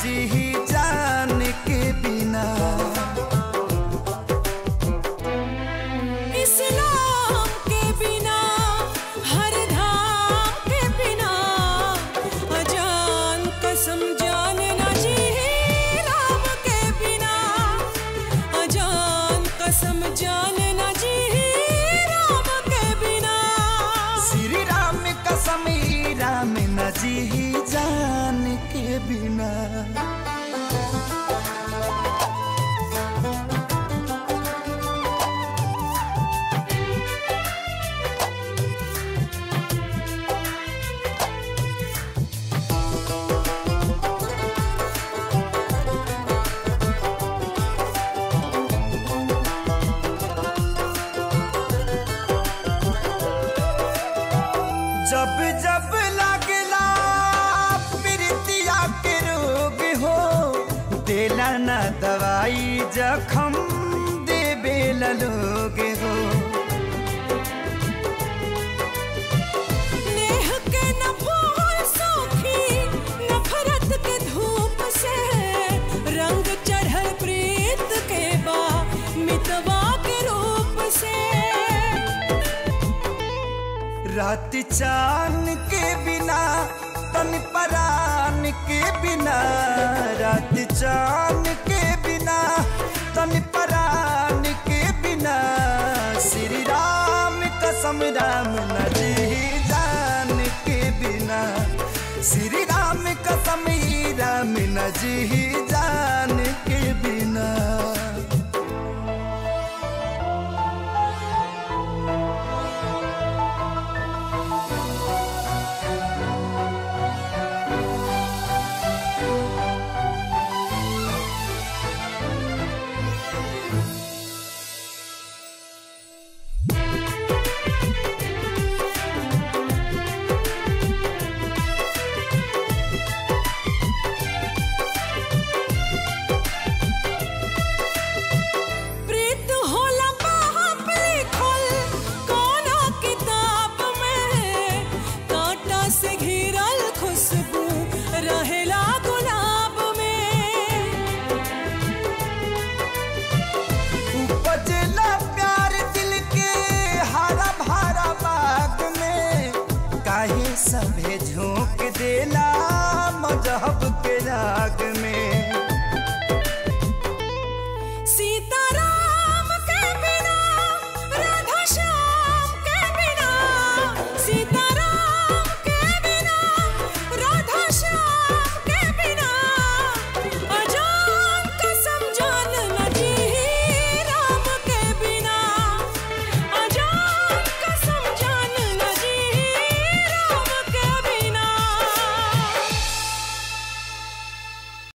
जी जान के बिना। इस्लाम के बिना, हर धाम के बिना, अजान कसम जान न जी राम के बिना, अजान कसम जान न जी राम के बिना। श्री राम कसम राम न जी जान के बिना। जब जब लागला प्रीतिया के रोग हो, देला ना दवाई जखम देवे लोग हो। नेह के न फूल सूखी, नफरत के धूप से, रंग चढ़ल प्रीत के बा मितवा के रूप से। रात चांद के बिना, तन परान के बिना, रात चांद के बिना, तन परान के बिना। श्री राम कसम राम न जी जान के बिना। श्री राम कसम राम न जी